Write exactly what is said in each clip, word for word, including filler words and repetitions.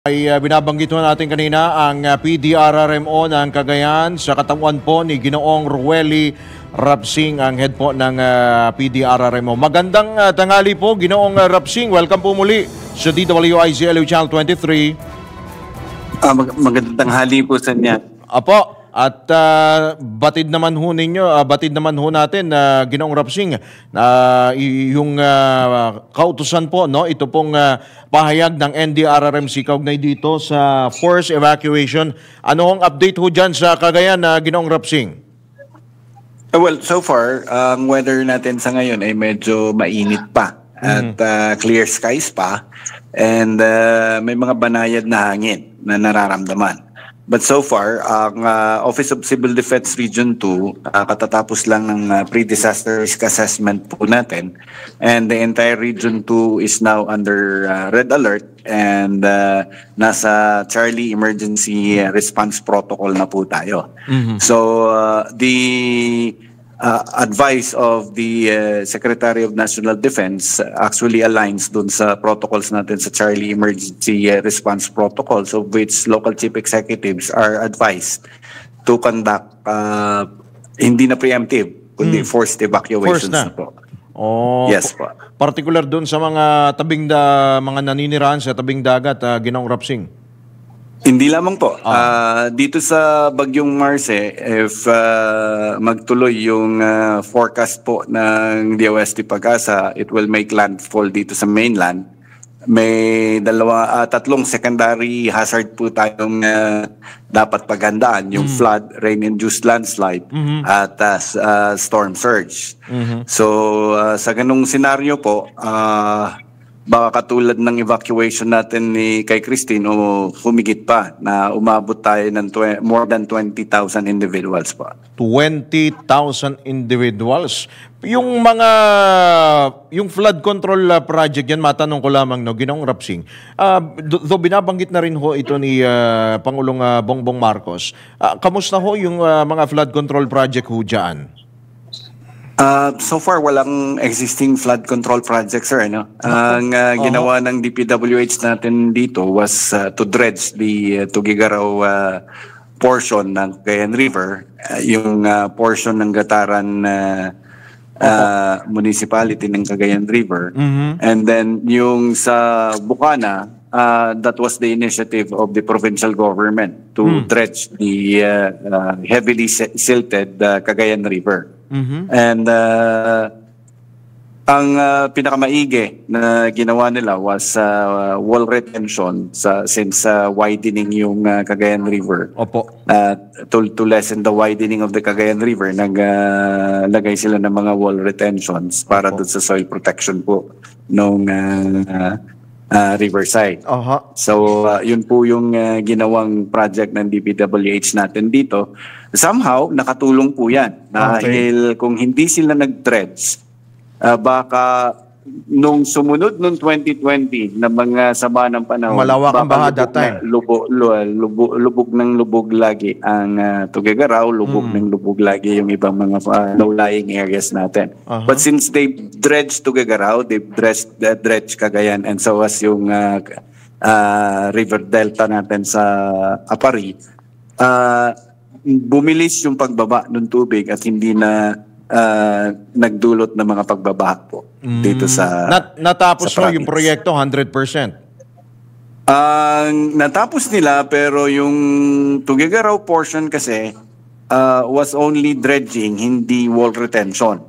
Ay uh, binabanggit mo natin kanina ang uh, P D R R M O ng Cagayan sa katawan po ni Ginoong Rueli Rapsing, ang head po ng uh, P D R R M O. Magandang uh, tanghali po, Ginoong uh, Rapsing. Welcome po muli sa D W I Z L U Channel twenty-three. Uh, mag magandang tanghali po sa niya. Apo. At uh, batid naman ho ninyo, uh, batid naman ho natin na uh, Ginoong Rapsing, uh, yung uh, kautusan po, no, ito pong uh, pahayag ng N D R R M C kaugnay dito sa forced evacuation. Ano ang update ho dyan sa Cagayan, uh, Ginoong Rapsing? Uh, well, so far, ang uh, weather natin sa ngayon ay medyo mainit pa at uh, clear skies pa, and uh, may mga banayad na hangin na nararamdaman. But so far, ang uh, Office of Civil Defense Region two, uh, katatapos lang ng uh, pre-disaster risk assessment po natin, and the entire Region two is now under uh, red alert and uh, nasa Charlie Emergency Response Protocol na po tayo. Mm-hmm. So uh, the uh, advice of the uh, Secretary of National Defense actually aligns dun sa protocols natin sa Charlie Emergency uh, Response Protocol, so which local chief executives are advised to conduct uh, hindi na preemptive, kundi mm. forced evacuations Forced na. na po. Oh, yes po. Particular dun sa mga tabing da, mga naninirahan sa tabing dagat, uh, Ginoong Rapsing. Hindi lamang po. Ah. Uh, dito sa Bagyong Marce, if uh, magtuloy yung uh, forecast po ng D O S T Pag-asa, it will make landfall dito sa mainland. May dalawa, uh, tatlong secondary hazard po tayong uh, dapat paghandaan. Yung mm-hmm. flood, rain-induced landslide, mm-hmm. at uh, uh, storm surge. Mm-hmm. So uh, sa ganung senaryo po, uh, baka katulad ng evacuation natin ni kay Christine o humigit pa na umabot tayo ng more than twenty thousand individuals pa. twenty thousand individuals. Yung mga, yung flood control uh, project yan, matanong ko lamang, no, Ginoong Rapsing. Uh, do, do binabanggit na rin ho ito ni uh, Pangulong uh, Bongbong Marcos. Uh, kamusta ho yung uh, mga flood control project ho dyan? Uh, so far, walang existing flood control project, sir. No? Ang uh, ginawa ng D P W H natin dito was uh, to dredge the uh, Tugigaraw uh, portion ng Cagayan River, uh, yung uh, portion ng Gataran uh, uh, municipality ng Cagayan River. Mm-hmm. And then yung sa Bukana, uh, that was the initiative of the provincial government to mm. dredge the uh, uh, heavily silted uh, Cagayan River. Mm-hmm. And uh, ang uh, pinakamaigi na ginawa nila was uh, wall retention sa, since uh, widening yung uh, Cagayan River. Opo. Uh, to, to lessen the widening of the Cagayan River, naglagay uh, sila ng mga wall retentions para doon sa soil protection po nung uh, uh, riverside. Uh-huh. So uh, yun po yung uh, ginawang project ng D P W H natin dito. Somehow, nakatulong po yan. Dahil okay. kung hindi sila nag-dredge, uh, baka nung sumunod nung twenty twenty na mga sama ng panahon, malawak ang baha that time. Lubog, lubog, lubog ng lubog lagi ang uh, Tugigaraw, lubog mm. ng lubog lagi yung ibang mga uh, low-lying areas natin. Uh-huh. But since they dredged Tugigaraw, they dredged, uh, dredged Cagayan, and so was yung uh, uh, river delta natin sa Apari, uh, bumilis yung pagbaba ng tubig at hindi na uh, nagdulot ng mga pagbabaha po mm. dito sa Nat natapos sa mo yung proyekto one hundred percent? Ang uh, natapos nila, pero yung Tugigaraw portion kasi uh, was only dredging, hindi wall retention.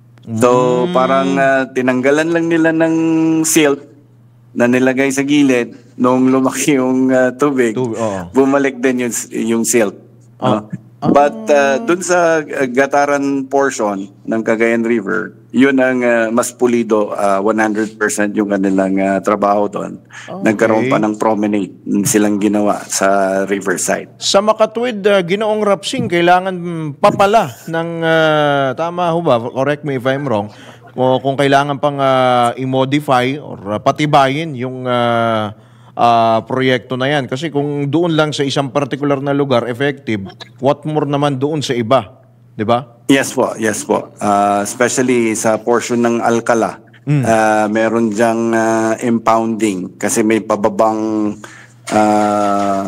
So mm. parang uh, tinanggalan lang nila ng silt na nilagay sa gilid nung lumaki yung uh, tubig. Tub oh. Bumalik din yung, yung silt. Oh. Uh, but uh, dun sa uh, Gataran portion ng Cagayan River, yun ang uh, mas pulido, uh, one hundred percent yung kanilang uh, trabaho doon. Okay. Nagkaroon pa ng promenade silang ginawa sa riverside. Sa makatuwid, uh, Ginoong Rapsing, kailangan pa pala ng, uh, tama ho ba, correct me if I'm wrong, o kung kailangan pang uh, i-modify or uh, patibayin yung uh, Uh, proyekto na yan. Kasi kung doon lang sa isang particular na lugar effective, what more naman doon sa iba? Di ba? Yes po, yes po. Uh, especially sa portion ng Alcala, mm. uh, meron dyang uh, impounding kasi may pababang uh,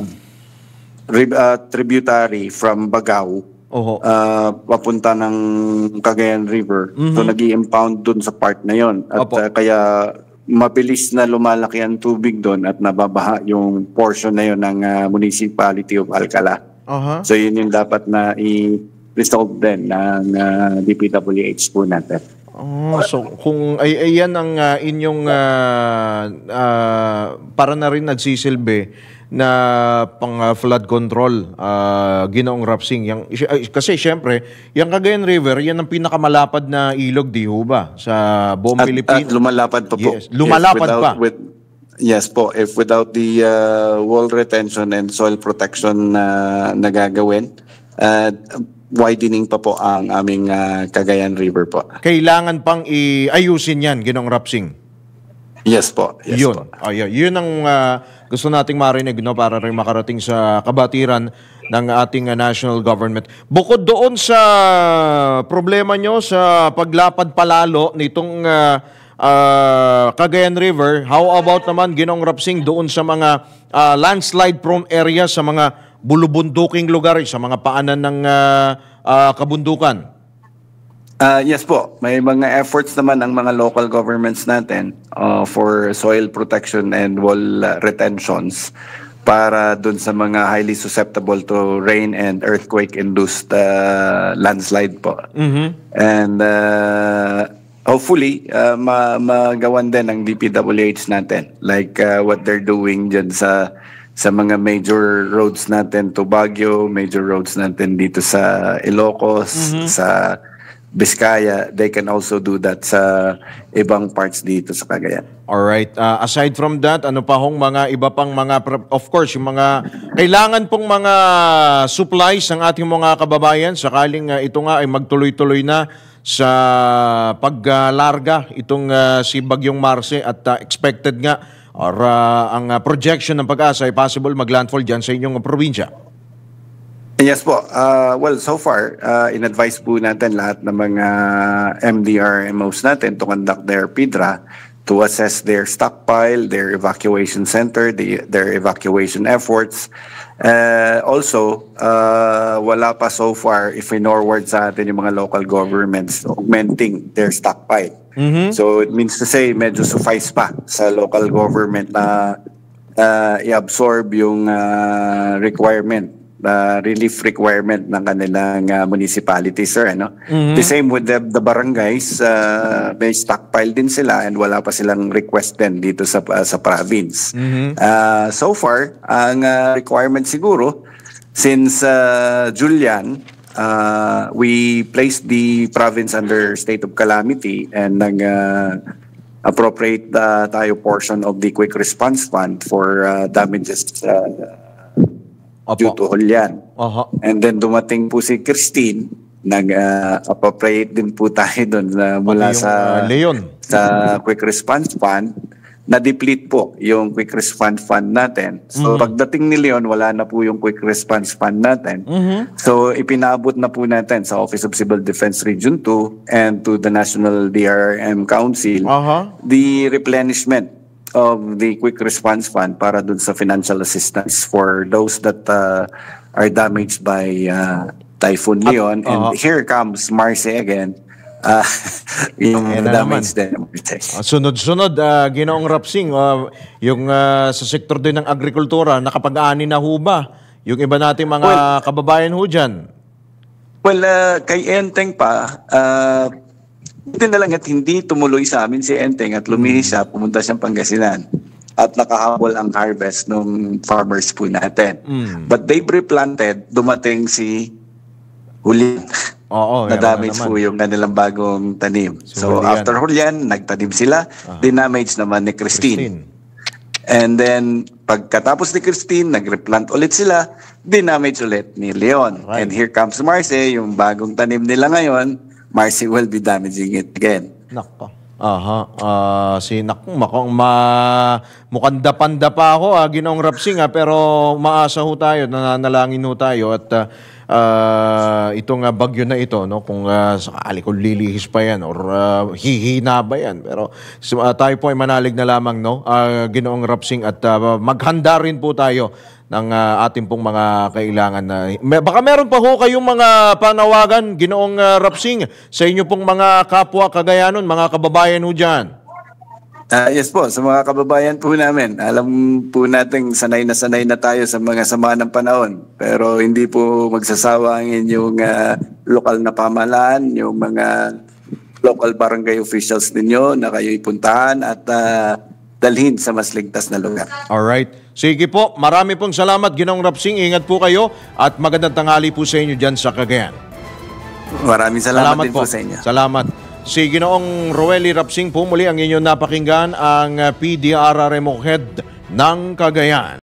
ri- uh, tributary from Bagao Oho. uh, papunta ng Cagayan River. Mhm. So nag-i-impound dun sa part na yon. At Opo. uh, kaya mabilis na lumalaki ang tubig doon at nababaha yung portion na yon ng uh, Municipality of Alcala. Aha. So yun yung dapat na i-resolve din ng uh, D P W H po natin. Oh, so kung ay ayan ang ah, inyong ah, ah, para na rin nagsisilbi na pang ah, flood control, ah, Ginoong Rapsing, yang ay, kasi syempre, yung Cagayan River, yan ang pinakamalapad na ilog, di ho ba, sa buong At, at Pilipinas. lumalapad pa po. Yes, lumalapad If without- pa. With, yes po, if without the uh, wall retention and soil protection na nagagawin, uh, widening pa po ang aming uh, Cagayan River po. Kailangan pang iayusin yan, Ginoong Rapsing. Yes po. Yes yun. po. Ay, yun ang ah, gusto nating marinig, no, para rin makarating sa kabatiran ng ating ah, national government. Bukod doon sa problema nyo sa paglapad palalo nitong ah, ah, Cagayan River, how about naman, Ginoong Rapsing, doon sa mga ah, landslide prone areas, sa mga bulubunduking lugar, sa mga paanan ng ah, ah, kabundukan? Uh, yes po, may mga efforts naman ang mga local governments natin uh, for soil protection and wall uh, retentions para dun sa mga highly susceptible to rain and earthquake-induced uh, landslide po. Mhm. And uh, hopefully, uh, ma magawan din ng D P W H natin, like uh, what they're doing dyan sa sa mga major roads natin to Baguio, major roads natin dito sa Ilocos, sa Vizcaya. They can also do that sa ibang parts dito sa Cagayan. Alright. Uh, aside from that, ano pa hong mga iba pang mga, pro- of course, yung mga kailangan pong mga supplies ng ating mga kababayan sakaling uh, ito nga ay magtuloy-tuloy na sa paglarga itong uh, si Bagyong Marce at uh, expected nga or uh, ang uh, projection ng Pag-asa ay possible maglandfall dyan sa inyong uh, probinsya. Yes po. Uh, well, so far, uh, in-advise po natin lahat ng mga M D R M Os natin to conduct their P D R A to assess their stockpile, their evacuation center, the, their evacuation efforts. Uh, also, uh, wala pa so far if inorward sa atin yung mga local governments augmenting their stockpile. Mhm. So it means to say medyo suffice pa sa local government na uh, i-absorb yung uh, requirement, uh, relief requirement ng kanilang uh, municipality, sir. Ano? Mhm. The same with the, the barangays, uh, may stockpile din sila and wala pa silang request din dito sa uh, sa province. Mhm. Uh, so far, ang uh, requirement siguro, since uh, Julian, uh, we placed the province under state of calamity and nag uh, appropriate uh, tayo portion of the quick response fund for uh, damages uh, due to Opo. Julian. Aha. And then dumating po si Christine, nag-appropriate din po tayo doon uh, mula Pati yung, sa uh, Leon. sa quick response fund. Na-deplete po yung quick response fund natin. So pagdating ni Leon, wala na po yung quick response fund natin. Mhm. So ipinabot na po natin sa Office of Civil Defense Region two and to the National D R M Council Aha. the replenishment of the quick response fund para dun sa financial assistance for those that uh, are damaged by uh, Typhoon Leon. And uh, here comes Marce again. Uh, yung Ayan na damage din. Ah, sunod-sunod, ah, Ginoong Rapsing, ah, yung ah, sa sektor din ng agrikultura, nakapag-ani na ho ba? Yung iba nating mga Well- kababayan ho dyan. Well, uh, kay Enteng pa, uh, buti na lang at hindi tumuloy sa amin si Enteng at lumihis siya, pumunta siyang Pangasinan at nakahabol ang harvest ng farmers po natin. Mm. But they replanted, dumating si Julian. Oo, na meron na damage naman. po yung kanilang bagong tanim. Si So Julian. after Julian, nagtanim sila, dinamage naman ni Christine. Christine. And then, pagkatapos ni Christine, nag-replant ulit sila, dinamage ulit ni Leon. Right. And here comes Marce, yung bagong tanim nila ngayon, Marce will be damaging it again. Nako. Aha. Ah, si naku, makong ma mukhang dapanda pa ako, ah, Ginoong Rapsing, ah, pero maasa ho tayo, nananalangin ho tayo at ah, uh, itong uh, bagyo na ito, no? Kung uh, sakali kung lilihis pa yan or uh, hihina ba yan. Pero so, uh, tayo po ay manalig na lamang, no? Uh, Ginoong Rapsing, at uh, maghanda rin po tayo ng uh, ating pong mga kailangan na... May, baka meron pa ho kayong mga panawagan, Ginoong uh, Rapsing, sa inyo pong mga kapwa Cagayanon, mga kababayan ho dyan. Uh, yes po, sa mga kababayan po namin, alam po natin sanay na sanay na tayo sa mga sama ng panahon. Pero hindi po magsasawa ang inyong uh, lokal na pamahalaan, yung mga local barangay officials ninyo na kayo ipuntahan at uh, dalhin sa mas ligtas na lugar. Alright. Sige po, marami pong salamat, Ginoong Rapsing. Ingat po kayo at magandang tanghali po sa inyo dyan sa Cagayan. Maraming salamat, salamat din po. po sa inyo. Salamat. Si Ginoong Roely Rapsing po muli ang inyong napakinggan, ang P D R R M O head ng Cagayan.